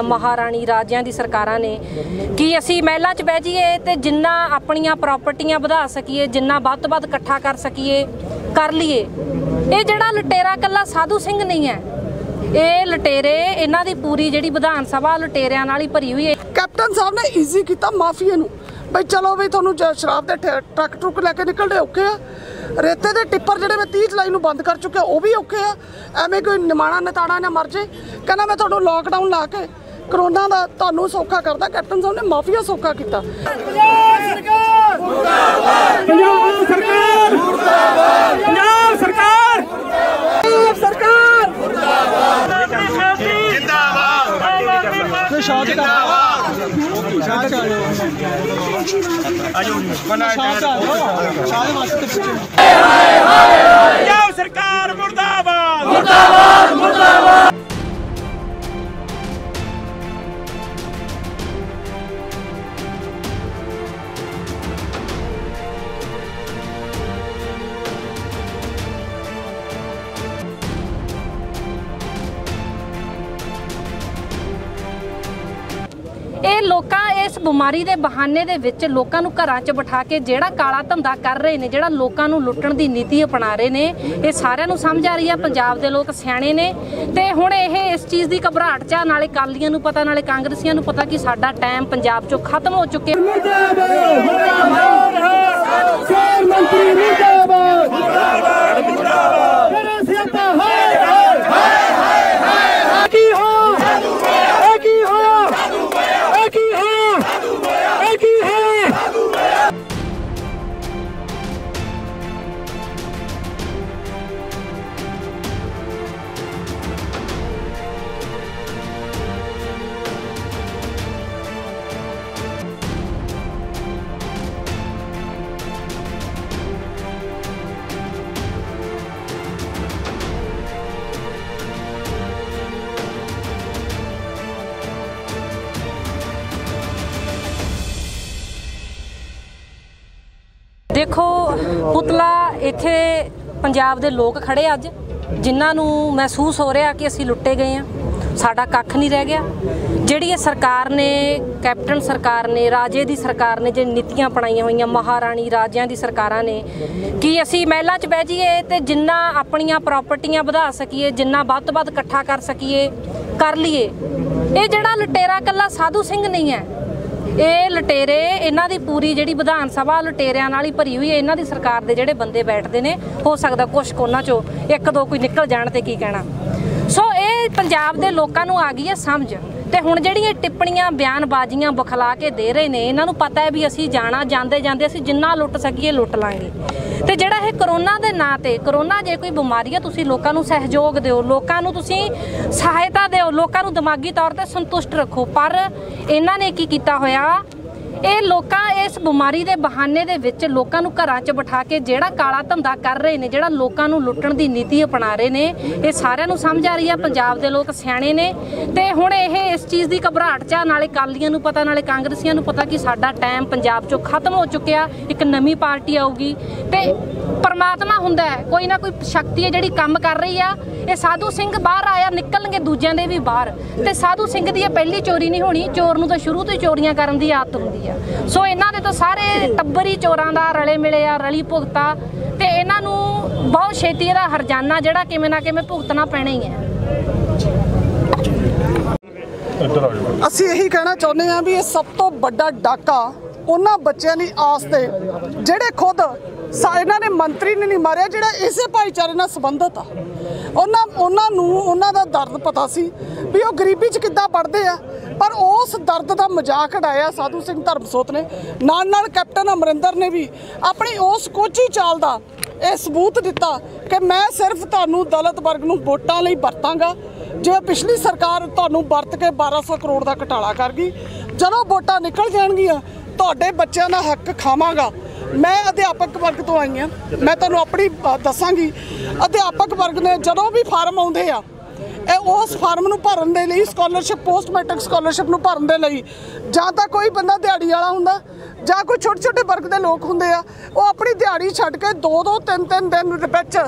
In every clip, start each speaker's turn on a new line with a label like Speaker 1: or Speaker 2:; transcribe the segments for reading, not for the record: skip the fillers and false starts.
Speaker 1: महाराणी राजियां दी सरकारां ने कि असी महलों च बह जाइए ते जिन्ना अपनियां प्रॉपर्टियां वधा सकीए, जिन्ना वध तो वध इकट्ठा कर सकीए कर लीए। ये जिहड़ा लुटेरा कल्ला साधु सिंह नहीं है, ये लुटेरे इन्हां दी पूरी जिहड़ी विधान सभा लुटेरियां नाल ही भरी हुई है।
Speaker 2: कैप्टन साहब ने ईजी किया माफिया नूं बई चलो बई तुहानूं शराब दे ट्रक ट्रुक लैके निकलने औखे आ, रेते दे टिप्पर जिहड़े मैं 30 जुलाई नूं बंद कर चुके वो भी औखे आ। एवें कोई निमाणा नताड़ा ना मर जाए, कहना मैं तुहानूं लॉकडाउन ला के करोना का तुहानूं सौखा करदा। कैप्टन साहब ने माफिया सौखा किया।
Speaker 3: सरकार मुर्दाबाद, मुर्दाबाद, मुर्दाबाद।
Speaker 1: ਇਹ ਲੋਕਾਂ ਇਸ ਬਿਮਾਰੀ ਦੇ ਬਹਾਨੇ ਦੇ ਵਿੱਚ ਲੋਕਾਂ ਨੂੰ ਘਰਾਂ 'ਚ ਬਿਠਾ ਕੇ ਜਿਹੜਾ ਕਾਲਾ ਧੰਦਾ ਕਰ ਰਹੇ ਨੇ, ਜਿਹੜਾ ਲੋਕਾਂ ਨੂੰ ਲੁੱਟਣ ਦੀ ਨੀਤੀ ਅਪਣਾ ਰਹੇ ਨੇ, ਇਹ ਸਾਰਿਆਂ ਨੂੰ ਸਮਝ ਆ ਰਹੀ ਆ। ਪੰਜਾਬ ਦੇ ਲੋਕ ਸਿਆਣੇ ਨੇ ਤੇ ਹੁਣ ਇਹ ਇਸ ਚੀਜ਼ ਦੀ ਘਬਰਾਹਟ 'ਚ ਨਾਲੇ ਅਕਾਲੀਆਂ ਨੂੰ ਪਤਾ ਨਾਲੇ ਕਾਂਗਰਸੀਆਂ ਨੂੰ ਪਤਾ ਕਿ ਸਾਡਾ ਟਾਈਮ ਪੰਜਾਬ 'ਚੋਂ ਖਤਮ ਹੋ ਚੁੱਕਿਆ। देखो पुतला इत्थे पंजाब दे लोग खड़े अज जिन्हां नूं महसूस हो रहा कि असीं लुट्टे गए हैं, साडा कख नहीं रह गया। जिहड़ी ये सरकार ने, कैप्टन सरकार ने, राजे दी सरकार ने जो नीतियां अपनाईयां होईयां, महाराणी राजियां दी सरकारां ने कि असीं महलों च बह जाइए ते जिन्ना अपनियां प्रॉपर्टियां वधा सकीए, जिन्ना वध तो वध इकट्ठा कर सकीए कर लीए। ये जिहड़ा लुटेरा कल्ला साधु सिंह नहीं है, ये लुटेरे इन्हां दी पूरी जिहड़ी विधान सभा लुटेरियां नाल ही भरी हुई है। इन्हां दी सरकार दे जिहड़े बंदे बैठदे ने, हो सकदा कुछ कोना चों एक दो कोई निकल जाण ते की कहना। सो ये पंजाब दे लोकां नूं आ गई है समझ ते हुण जिहड़ियां टिप्पणियां बयानबाजियां बखला के दे रहे ने, इन्हां नूं पता है भी असीं जाना जांदे जांदे असीं जिन्ना लुੱਟ सकीए लुੱਟ लांगे। ते जिहड़ा ये करोना दे नां ते, करोना जे कोई बीमारी है, तुसीं लोकां नूं सहयोग दिओ, लोकां नूं तुसीं सहायता दिओ, लोकां नूं दिमागी तौर ते संतुष्ट रखो। पर इन्हां ने की कीता होया, ये लोग इस बीमारी के बहाने दे विच लोकां नूं घरां च बिठा के जिहड़ा काला धंधा कर रहे ने, जिहड़ा लोकां नूं लुੱਟਣ दी नीति अपना रहे ने, ये सारिਆਂ ਨੂੰ समझ आ रही है। पंजाब दे लोग सियाणे ने ते हुण ਇਹ इस चीज़ की घबराहट 'ਚ नाले अकालीਆਂ ਨੂੰ पता नाले कांग्रसियां ਨੂੰ पता कि साडा टाइम पंजाब 'चों खत्म हो चुकिया, एक नवीं पार्टी आऊगी ते परमात्मा हुंदा है, कोई ना कोई शक्ति है जिहड़ी काम कर रही आ। ये साधु सिंह बाहर आया, निकलणगे दूजिਆਂ ਦੇ भी बाहर। ते साधु सिंह दी पहली चोरी नहीं होनी, चोर नूं तां शुरू तो ही चोरियां करन दी आदत हुंदी आ। सो इन्हां दे तो सारे टब्बर ही चोरां दा रले मिले आ, रली भुगता ते इन्हां नूं बहुत छेती इहदा हरजाना जिहड़ा किवें ना किवें भुगतना पैना ही है।
Speaker 2: ਅਸੀਂ यही कहना चाਹੁੰਦੇ ਹਾਂ भी ये सब तो बड़ा डाका उन्हां बच्चों की आस ते ਜਿਹੜੇ खुद इन्हां ने मंत्री ने नहीं मारिया, ਜਿਹੜਾ इसे भाईचारे नाल संबंधित आ। उन्हां दा दर्द पता सी भी वो गरीबी च किद्दां पढ़दे आ, पर उस दर्द का मजाक उड़ाया साधु सिंह धर्मसोत ने। नाल कैप्टन अमरिंदर ने भी अपनी उस कोची चाल का यह सबूत दिता कि मैं सिर्फ तुहानूं दलित वर्ग नूं वोटां लई वरतांगा। जिवें पिछली सरकार तुहानूं वरत के 1200 करोड़ का घटाला कर गई, जदों वोटां निकल जाणगियां तुहाडे बच्चों का हक खावांगा। मैं अध्यापक वर्ग तो आई हाँ, मैं तुहानूं अपनी दसांगी। अध्यापक वर्ग ने जदों भी फार्म आउंदे आ, उस फार्म नूं भरन दे लई, स्कॉलरशिप पोस्ट मैट्रिक स्कॉलरशिप नूं भरन दे लई जां तां कोई बंदा दिहाड़ी वाला हुंदा जां कोई छोटे छोटे वर्ग के लोग हुंदे आ, वो अपनी दिहाड़ी छड्ड के 2-2 3-3 दिन विच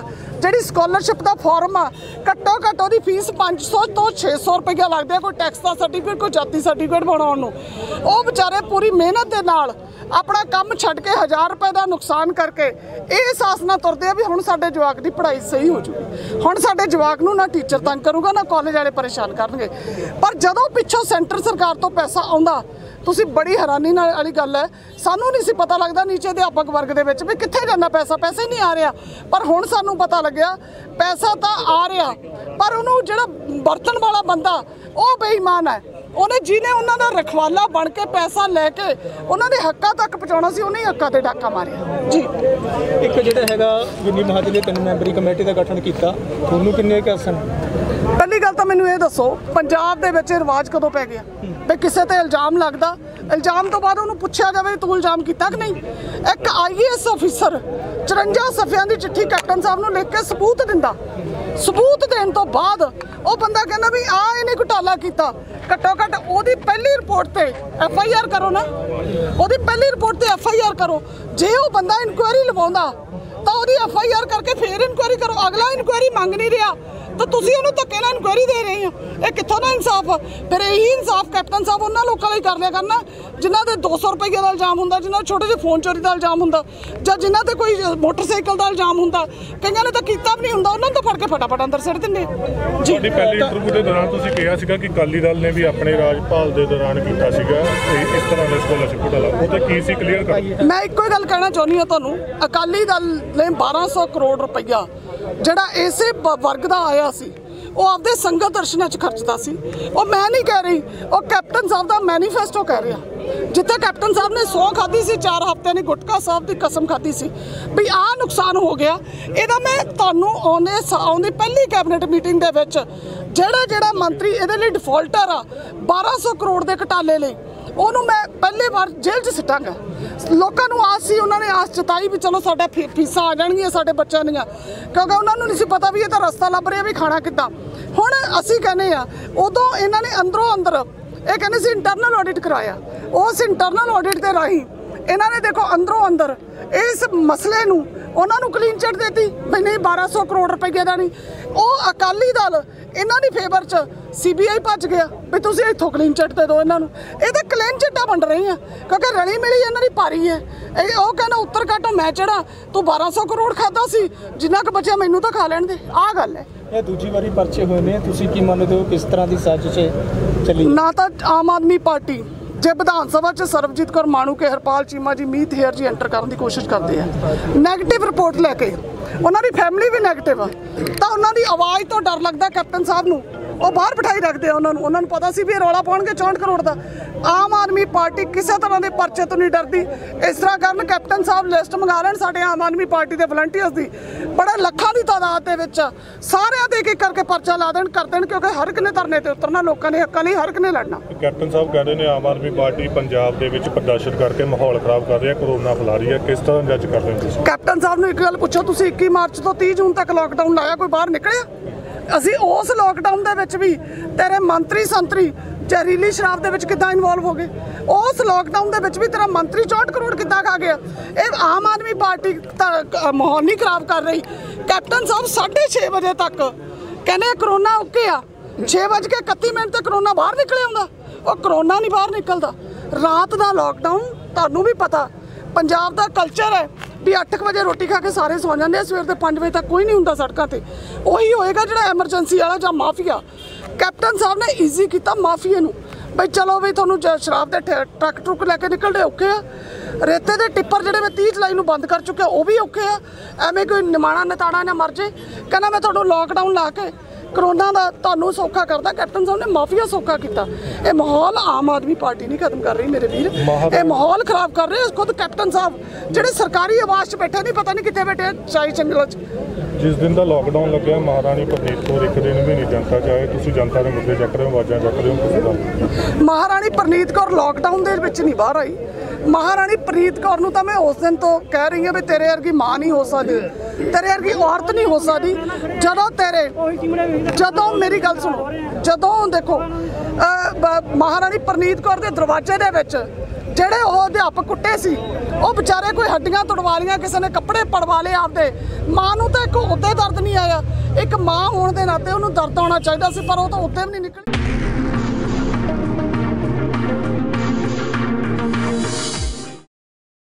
Speaker 2: ਜਿਹੜੀ ਸਕਾਲਰਸ਼ਿਪ ਦਾ ਫਾਰਮ ਆ ਘੱਟੋ ਘੱਟ ਉਹਦੀ ਫੀਸ 500 ਤੋਂ 600 ਰੁਪਈਆ ਲੱਗਦਾ, ਕੋਈ ਟੈਕਸ ਦਾ ਸਰਟੀਫਿਕੇਟ, ਕੋਈ ਜਾਤੀ ਸਰਟੀਫਿਕੇਟ ਬਣਾਉਣ ਨੂੰ। ਉਹ ਵਿਚਾਰੇ ਪੂਰੀ ਮਿਹਨਤ ਦੇ ਨਾਲ ਆਪਣਾ ਕੰਮ ਛੱਡ ਕੇ 1000 ਰੁਪਏ ਦਾ ਨੁਕਸਾਨ ਕਰਕੇ ਇਹ ਅਹਿਸਾਸ ਨਾਲ ਤੁਰਦੇ ਆ ਵੀ ਹੁਣ ਸਾਡੇ ਜਵਾਕ ਦੀ ਪੜ੍ਹਾਈ ਸਹੀ ਹੋ ਜੂਗੀ, ਹੁਣ ਸਾਡੇ ਜਵਾਕ ਨੂੰ ਨਾ ਟੀਚਰ ਤੰਗ ਕਰੂਗਾ ਨਾ ਕਾਲਜ ਵਾਲੇ ਪਰੇਸ਼ਾਨ ਕਰਨਗੇ। ਪਰ ਜਦੋਂ ਪਿੱਛੋਂ ਸੈਂਟਰ ਸਰਕਾਰ ਤੋਂ ਪੈਸਾ ਆਉਂਦਾ, ਤੁਸੀਂ ਬੜੀ ਹੈਰਾਨੀ ਨਾਲ ਵਾਲੀ ਗੱਲ ਹੈ, ਸਾਨੂੰ ਨਹੀਂ ਸੀ ਪਤਾ ਲੱਗਦਾ ਨੀਚੇ ਅਧਿਆਪਕ ਵਰਗ ਦੇ ਵਿੱਚ ਵੀ ਕਿੱਥੇ ਜਾਂਦਾ ਪੈਸਾ ਹੀ ਨਹੀਂ ਆ ਰਿਹਾ। ਪਰ ਹੁਣ ਸਾਨੂੰ ਪਤਾ ਲੱਗਿਆ ਪੈਸਾ ਤਾਂ ਆ ਰਿਹਾ, ਪਰ ਉਹਨੂੰ ਜਿਹੜਾ ਵਰਤਣ ਵਾਲਾ ਬੰਦਾ ਉਹ ਬੇਈਮਾਨ ਹੈ। ਉਹਨੇ ਜਿਹਨੇ ਉਹਨਾਂ ਦਾ ਰਖਵਾਲਾ ਬਣ ਕੇ ਪੈਸਾ ਲੈ ਕੇ ਉਹਨਾਂ ਦੇ ਹੱਕਾਂ ਤੱਕ ਪਹੁੰਚਾਉਣਾ ਸੀ, ਉਹਨੇ ਹੱਕਾਂ ਤੇ ਡਾਕਾ ਮਾਰਿਆ ਜੀ।
Speaker 4: ਇੱਕ ਜਿਹੜਾ ਹੈਗਾ ਗਿੰਨੀ ਮਹਾਜਨ ਨੇ 3 ਮੈਂਬਰੀ ਕਮੇਟੀ ਦਾ ਗਠਨ ਕੀਤਾ, ਤੁਹਾਨੂੰ ਕਿੰਨੇ ਕੈਸਨ?
Speaker 2: ਪਹਿਲੀ ਗੱਲ ਤਾਂ ਮੈਨੂੰ ਇਹ ਦੱਸੋ, ਪੰਜਾਬ ਦੇ ਵਿੱਚ ਰਿਵਾਜ ਕਦੋਂ ਪੈ ਗਿਆ ਵੀ ਕਿਸੇ ਤੇ ਇਲਜ਼ਾਮ ਲੱਗਦਾ, ਇਲਜ਼ਾਮ ਤੋਂ ਬਾਅਦ ਉਹਨੂੰ ਪੁੱਛਿਆ ਜਾਵੇ ਤੂੰ ਇਲਜ਼ਾਮ ਕੀਤਾ ਕਿ ਨਹੀਂ। ਇੱਕ IAS ਅਫੀਸਰ 54 ਸਫ਼ਿਆਂ ਦੀ ਚਿੱਠੀ ਕੈਪਟਨ ਸਾਹਿਬ ਨੂੰ ਲਿਖ ਕੇ ਸਬੂਤ ਦਿੰਦਾ, ਸਬੂਤ ਦੇਣ ਤੋਂ ਬਾਅਦ ਉਹ ਬੰਦਾ ਕਹਿੰਦਾ ਵੀ ਇਹਨੇ ਘੁਟਾਲਾ ਕੀਤਾ। ਘੱਟੋ ਘੱਟ ਉਹਦੀ ਪਹਿਲੀ ਰਿਪੋਰਟ ਤੇ FIR ਕਰੋ ਨਾ, ਉਹਦੀ ਪਹਿਲੀ ਰਿਪੋਰਟ ਤੇ FIR ਕਰੋ। ਜੇ ਉਹ ਬੰਦਾ ਇਨਕੁਆਇਰੀ ਲਵਾਉਂਦਾ ਤਾਂ ਉਹਦੀ FIR ਕਰਕੇ ਫੇਰ ਇਨਕੁਆਇਰੀ ਕਰੋ। ਅਗਲਾ ਇਨਕੁਆਇਰੀ ਮੰਗ ਨਹੀਂ ਰਿਹਾ ਤਾਂ ਤੁਸੀਂ ਉਹਨੂੰ ਧੱਕੇ ਨਾਲ ਇਨਕੁਆਇਰੀ ਦੇ ਰਹੇ ਹੋ, ਇਹ ਕਿੱਥੋਂ ਦਾ ਇਨਸਾਫ? ਫਿਰ ਇਹੀ ਇਨਸਾਫ ਕੈਪਟਨ ਸਾਹਿਬ ਉਹਨਾਂ ਲੋਕਾਂ ਲਈ ਕਰ ਲਿਆ ਕਰਨਾ ਜਿਨ੍ਹਾਂ ਦੇ 200 ਰੁਪਏ ਦਾ ਇਲਜ਼ਾਮ ਹੁੰਦਾ, ਜਿਨ੍ਹਾਂ ਦੇ ਛੋਟੇ ਜਿਹੇ ਫੋਨ ਚੋਰੀ ਦਾ ਇਲਜ਼ਾਮ ਹੁੰਦਾ, ਜਾਂ ਜਿਨ੍ਹਾਂ ਤੇ ਕੋਈ ਮੋਟਰਸਾਈਕਲ ਦਾ ਇਲਜ਼ਾਮ ਹੁੰਦਾ। ਕਈਆਂ ਨੇ ਤਾਂ ਕੀਤਾ ਵੀ ਨਹੀਂ ਹੁੰਦਾ, ਉਹਨਾਂ ਨੂੰ ਤਾਂ ਫੜ ਕੇ ਫਟਾਫਟ ਅੰਦਰ ਸਿੱਟ ਦਿੰਦੇ ਜੀ।
Speaker 5: ਤੁਹਾਡੀ ਪਹਿਲੀ ਇੰਟਰਵਿਊ ਦੇ ਦੌਰਾਨ ਤੁਸੀਂ ਕਿਹਾ ਸੀਗਾ ਕਿ ਅਕਾਲੀ ਦਲ ਨੇ ਵੀ ਆਪਣੇ ਰਾਜਪਾਲ ਦੇ ਦੌਰਾਨ ਕੀਤਾ ਸੀਗਾ ਇਸ ਤਰ੍ਹਾਂ ਦਾ ਸਕਾਲਰਸ਼ਿਪ ਘੁਟਾਲਾ, ਉਹ ਤੇ ਕੀ ਸੀ, ਕਲੀਅਰ ਕਰ। ਮੈਂ ਇੱਕੋ ਹੀ ਗੱਲ ਕਹਿਣਾ ਚਾਹੁੰਦੀ ਹਾਂ ਤੁਹਾਨੂੰ, ਅਕਾਲੀ ਦਲ ਨੇ 1200 ਕਰੋੜ ਰੁਪਈਆ ਜਿਹੜਾ ਇਸੇ ਵਰਗ ਦਾ ਆਇਆ ਸੀ ਉਹ ਆਪਦੇ ਸੰਗਤ ਦਰਸ਼ਨਾਂ 'ਚ ਖਰਚਦਾ ਸੀ। ਉਹ ਮੈਂ ਨਹੀਂ ਕਹਿ ਰਹੀ, ਉਹ ਕੈਪਟਨ ਸਾਹਿਬ ਦਾ ਮੈਨੀਫੈਸਟੋ ਕਹਿ ਰਿਹਾ, ਜਿੱਥੇ ਕੈਪਟਨ ਸਾਹਿਬ ਨੇ ਸਹੁੰ ਖਾਧੀ ਸੀ 4 ਹਫ਼ਤਿਆਂ ਦੀ ਗੁਟਕਾ ਸਾਹਿਬ ਦੀ ਕਸਮ ਖਾਧੀ ਸੀ ਵੀ ਆਹ ਨੁਕਸਾਨ ਹੋ ਗਿਆ। ਇਹਦਾ ਮੈਂ ਤੁਹਾਨੂੰ ਆਉਂਦੀ ਪਹਿਲੀ ਕੈਬਨਿਟ ਮੀਟਿੰਗ ਦੇ ਵਿੱਚ ਜਿਹੜਾ ਮੰਤਰੀ ਇਹਦੇ ਲਈ ਡਿਫਾਲਟਰ ਆ 1200 ਕਰੋੜ ਦੇ ਘਟਾਲੇ ਲਈ, ਉਹਨੂੰ ਮੈਂ ਪਹਿਲੀ ਵਾਰ ਜੇਲ੍ਹ 'ਚ ਸਿੱਟਾਂਗਾ। ਲੋਕਾਂ ਨੂੰ ਆਸ ਸੀ, ਉਹਨਾਂ ਨੇ ਆਸ ਜਤਾਈ ਵੀ ਚਲੋ ਸਾਡਾ ਫੀਸਾਂ ਆ ਜਾਣਗੀਆਂ ਸਾਡੇ ਬੱਚਿਆਂ ਦੀਆਂ, ਕਿਉਂਕਿ ਉਹਨਾਂ ਨੂੰ ਨਹੀਂ ਸੀ ਪਤਾ ਵੀ ਇਹ ਤਾਂ ਰਸਤਾ ਲੱਭ ਰਿਹਾ ਵੀ ਖਾਣਾ ਕਿੱਦਾਂ। ਹੁਣ ਅਸੀਂ ਕਹਿੰਦੇ ਆ, ਉਦੋਂ ਇਹਨਾਂ ਨੇ ਅੰਦਰੋਂ ਅੰਦਰ ਇਹ ਕਹਿੰਦੇ ਸੀ ਇੰਟਰਨਲ ਆਡਿਟ ਕਰਾਇਆ, ਉਸ ਇੰਟਰਨਲ ਆਡਿਟ ਦੇ ਰਾਹੀਂ ਇਹਨਾਂ ਨੇ ਦੇਖੋ ਅੰਦਰੋਂ ਅੰਦਰ ਇਸ ਮਸਲੇ ਨੂੰ ਉਹਨਾਂ ਨੂੰ ਕਲੀਨ ਚਿੱਟ ਦਿੱਤੀ ਵੀ ਨਹੀਂ 1200 ਕਰੋੜ ਰੁਪਏ ਦਾ ਨਹੀਂ। ਉਹ ਅਕਾਲੀ ਦਲ ਇਹਨਾਂ ਦੀ ਫੇਵਰ 'ਚ CBI ਭੱਜ ਗਿਆ ਵੀ ਤੁਸੀਂ ਇੱਥੋਂ ਕਲੀਨ ਚਿੱਟ ਦੇ ਦਿਓ ਇਹਨਾਂ ਨੂੰ। ਇਹ ਤਾਂ ਕਲੀਨ ਚਿੱਟਾਂ ਵੰਡ ਰਹੀ ਆ ਕਿਉਂਕਿ ਰਲੀ ਮਿਲੀ ਇਹਨਾਂ ਦੀ ਭਾਰੀ ਹੈ। ਇਹ ਉਹ ਕਹਿੰਦਾ ਉੱਤਰ ਘਾਟੋਂ ਮੈਂ ਚੜਾ, ਤੂੰ 1200 ਕਰੋੜ ਖਾਦਾ ਸੀ, ਜਿੰਨਾ ਕੁ ਬਚਿਆ ਮੈਨੂੰ ਤਾਂ ਖਾ ਲੈਣ ਦੇ। ਆਹ ਗੱਲ ਹੈ।
Speaker 4: ਇਹ ਦੂਜੀ ਵਾਰੀ ਪਰਚੇ ਹੋਏ ਨੇ, ਤੁਸੀਂ ਕੀ ਮੰਨਦੇ ਹੋ ਕਿਸ ਤਰ੍ਹਾਂ ਦੀ ਸਾਜ਼ਿਸ਼ ਚੱਲੀ?
Speaker 2: ਨਾ ਤਾਂ ਆਮ ਆਦਮੀ ਪਾਰਟੀ ਜੇ ਵਿਧਾਨ ਸਭਾ 'ਚ ਸਰਬਜੀਤ ਕੌਰ ਮਾਣੂਕੇ, ਹਰਪਾਲ ਚੀਮਾ ਜੀ, ਮੀਤ ਹੇਅਰ ਜੀ ਐਂਟਰ ਕਰਨ ਦੀ ਕੋਸ਼ਿਸ਼ ਕਰਦੇ ਆ ਨੈਗੇਟਿਵ ਰਿਪੋਰਟ ਲੈ ਕੇ, ਉਹਨਾਂ ਦੀ ਫੈਮਿਲੀ ਵੀ ਨੈਗੇਟਿਵ ਆ, ਤਾਂ ਉਹਨਾਂ ਦੀ ਆਵਾਜ਼ ਤੋਂ ਡਰ ਲੱਗਦਾ ਕੈਪਟਨ ਸਾਹਿਬ ਨੂੰ, ਉਹ ਬਾਹਰ ਬਿਠਾਈ ਰੱਖਦੇ ਆ ਉਹਨਾਂ ਨੂੰ ਪਤਾ ਸੀ ਵੀ ਇਹ ਰੌਲਾ ਪਾਉਣਗੇ 64 ਕਰੋੜ ਦਾ। ਆਮ ਆਦਮੀ ਪਾਰਟੀ ਕਿਸੇ ਤਰ੍ਹਾਂ ਦੇ ਪਰਚੇ ਤੋਂ ਨਹੀਂ ਡਰਦੀ। ਇਸ ਤਰ੍ਹਾਂ ਕਰਨ ਕੈਪਟਨ ਸਾਹਿਬ ਲਿਸਟ ਮੰਗਾ ਲੈਣ ਸਾਡੇ ਆਮ ਆਦਮੀ ਪਾਰਟੀ ਦੇ ਵਲੰਟੀਅਰਸ ਦੀ, ਬੜੇ ਲੱਖਾਂ ਦੀ ਤਾਦਾਦ ਦੇ ਵਿੱਚ ਸਾਰਿਆਂ ਦੇ ਇੱਕ ਕਰਕੇ ਪਰਚਾ ਲਾ ਦੇਣ ਕਰ ਦੇਣ, ਕਿਉਂਕਿ ਹਰ ਇੱਕ ਨੇ ਧਰਨੇ ਤੇ ਉਤਰਨਾ, ਲੋਕਾਂ ਨੇ ਹੱਕਾਂ ਲਈ ਹਰ ਇੱਕ ਨੇ ਲੜਨਾ।
Speaker 5: ਕੈਪਟਨ ਸਾਹਿਬ ਕਹਿੰਦੇ ਨੇ ਆਮ ਆਦਮੀ ਪਾਰਟੀ ਪੰਜਾਬ ਦੇ ਵਿੱਚ ਪ੍ਰਦਰਸ਼ਨ ਕਰਕੇ ਮਾਹੌਲ ਖਰਾਬ ਕਰ ਰਹੀ ਹੈ, ਕਰੋਨਾ ਫੈਲਾ ਰਹੀ ਹੈ, ਕਿਸ ਤਰ੍ਹਾਂ ਜੱਜ ਕਰਦੇ ਹੋ ਤੁਸੀਂ?
Speaker 2: ਕੈਪਟਨ ਸਾਹਿਬ ਨੂੰ ਇੱਕ ਗੱਲ ਪੁੱਛੋ, ਤੁਸੀਂ 21 ਮਾਰਚ ਤੋਂ 30 ਜੂਨ ਤੱਕ ਲਾਕਡਾਊਨ ਲਾਇਆ, ਕੋਈ ਬਾਹਰ ਨਿਕਲਿਆ? ਅਸੀਂ ਉਸ ਲਾਕਡਾਊਨ ਦੇ ਵਿੱਚ ਵੀ ਤੇਰੇ ਮੰਤਰੀ ਸੰਤਰੀ ਜ਼ਹਿਰੀਲੀ ਸ਼ਰਾਬ ਦੇ ਵਿੱਚ ਕਿੱਦਾਂ ਇਨਵੋਲਵ ਹੋ ਗਏ? ਉਸ ਲਾਕਡਾਊਨ ਦੇ ਵਿੱਚ ਵੀ ਤੇਰਾ ਮੰਤਰੀ 64 ਕਰੋੜ ਕਿੱਦਾਂ ਖਾ ਗਿਆ? ਇਹ ਆਮ ਆਦਮੀ ਪਾਰਟੀ ਤਾਂ ਮਾਹੌਲ ਨਹੀਂ ਖਰਾਬ ਕਰ ਰਹੀ। ਕੈਪਟਨ ਸਾਹਿਬ 6:30 ਵਜੇ ਤੱਕ ਕਹਿੰਦੇ ਕਰੋਨਾ ਓਕੇ ਆ, 6:31 ਤੇ ਕਰੋਨਾ ਬਾਹਰ ਨਿਕਲਿਆ ਆਉਂਦਾ। ਉਹ ਕਰੋਨਾ ਨਹੀਂ ਬਾਹਰ ਨਿਕਲਦਾ। ਰਾਤ ਦਾ ਲਾਕਡਾਊਨ, ਤੁਹਾਨੂੰ ਵੀ ਪਤਾ ਪੰਜਾਬ ਦਾ ਕਲਚਰ ਹੈ ਵੀ 8 ਵਜੇ ਰੋਟੀ ਖਾ ਕੇ ਸਾਰੇ ਸੌਂ ਜਾਂਦੇ ਆ, ਸਵੇਰ ਦੇ 5 ਵਜੇ ਤੱਕ ਕੋਈ ਨਹੀਂ ਹੁੰਦਾ ਸੜਕਾਂ ਤੇ। ਉਹੀ ਹੋਏਗਾ ਜਿਹੜਾ ਐਮਰਜੈਂਸੀ ਵਾਲਾ ਜਾਂ ਮਾਫੀਆ। ਕੈਪਟਨ ਸਾਹਿਬ ਨੇ ਈਜ਼ੀ ਕੀਤਾ ਮਾਫੀਏ ਨੂੰ, ਬਈ ਚਲੋ ਵੀ ਤੁਹਾਨੂੰ ਸ਼ਰਾਬ ਦੇ ਟਰੱਕ ਟਰੁੱਕ ਲੈ ਕੇ ਨਿਕਲਦੇ ਔਖੇ ਆ, ਰੇਤੇ ਦੇ ਟਿੱਪਰ ਜਿਹੜੇ ਮੈਂ 30 ਜੁਲਾਈ ਨੂੰ ਬੰਦ ਕਰ ਚੁੱਕਿਆ ਉਹ ਵੀ ਔਖੇ ਆ, ਐਵੇਂ ਕੋਈ ਨਿਮਾਣਾ ਨਤਾੜਾ ਨਾ ਮਰ ਜੇ। ਕਹਿੰਦਾ ਮੈਂ ਤੁਹਾਨੂੰ ਲਾਕਡਾਊਨ ਲਾ ਕੇ ਕਰੋਨਾ ਦਾ ਤੁਹਾਨੂੰ ਸੌਖਾ ਕਰਦਾ। ਕੈਪਟਨ ਸਾਹਿਬ ਨੇ ਮਾਫੀਆ ਸੌਖਾ ਕੀਤਾ। ਇਹ ਮਾਹੌਲ ਆਮ ਆਦਮੀ ਪਾਰਟੀ ਨਹੀਂ ਖਤਮ ਕਰ ਰਹੀ ਮੇਰੇ ਵੀਰ, ਇਹ ਮਾਹੌਲ ਖਰਾਬ ਕਰ ਰਹੇ ਖੁਦ ਕੈਪਟਨ ਸਾਹਿਬ ਜਿਹੜੇ ਸਰਕਾਰੀ ਆਵਾਸ 'ਚ ਬੈਠੇ ਨਹੀਂ, ਪਤਾ ਨਹੀਂ ਕਿੱਥੇ ਬੈਠੇ ਚਾਈ ਚੰਗਲਾਂ 'ਚ।
Speaker 5: ਜਿਸ ਦਿਨ ਦਾ ਲਾਕਡਾਊਨ ਲੱਗਿਆ ਮਹਾਰਾਣੀ ਪ੍ਰਨੀਤ ਕੌਰ ਇੱਕ ਦਿਨ ਵੀ ਨਹੀਂ ਜਨਤਾ ਚਾਹੇ, ਤੁਸੀਂ ਜਨਤਾ ਦੇ ਮੁੱਦੇ ਚੱਕ ਰਹੇ ਹੋ, ਆਵਾਜ਼ਾਂ ਚੱਕ ਰਹੇ ਹੋ।
Speaker 2: ਮਹਾਰਾਣੀ ਪ੍ਰਨੀਤ ਕੌਰ ਲਾਕਡਾਊਨ ਦੇ ਵਿੱਚ ਨਹੀਂ ਬਾਹਰ ਆਈ। ਮਹਾਰਾਣੀ ਪ੍ਰਨੀਤ ਕੌਰ ਨੂੰ ਤਾਂ ਮੈਂ ਉਸ ਦਿਨ ਤੋਂ ਕਹਿ ਰਹੀ ਹਾਂ ਵੀ ਤੇਰੇ ਵਰਗੀ ਮਾਂ ਨਹੀਂ ਹੋ ਸਕਦੀ, ਤੇਰੇ ਵਰਗੀ ਔਰਤ ਨਹੀਂ ਹੋ ਸਕਦੀ। ਜਦੋਂ ਮੇਰੀ ਗੱਲ ਸੁਣੋ, ਜਦੋਂ ਦੇਖੋ ਮਹਾਰਾਣੀ ਪ੍ਰਨੀਤ ਕੌਰ ਦੇ ਦਰਵਾਜ਼ੇ ਦੇ ਵਿੱਚ ਜਿਹੜੇ ਉਹ ਅਧਿਆਪਕ ਕੁੱਟੇ ਸੀ ਉਹ ਵਿਚਾਰੇ ਕੋਈ ਹੱਡੀਆਂ ਤੁੜਵਾ ਲੀਆਂ, ਕਿਸੇ ਨੇ ਕੱਪੜੇ ਪੜਵਾ ਲਏ ਆਪਦੇ। ਮਾਂ ਨੂੰ ਤਾਂ ਇੱਕ ਉੱਤੇ ਦਰਦ ਨਹੀਂ ਆਇਆ, ਇੱਕ ਮਾਂ ਹੋਣ ਦੇ ਨਾਤੇ ਉਹਨੂੰ ਦਰਦ ਆਉਣਾ ਚਾਹੀਦਾ ਸੀ, ਪਰ ਉਹ ਤਾਂ ਉੱਤੇ ਵੀ ਨਹੀਂ ਨਿਕਲੀ।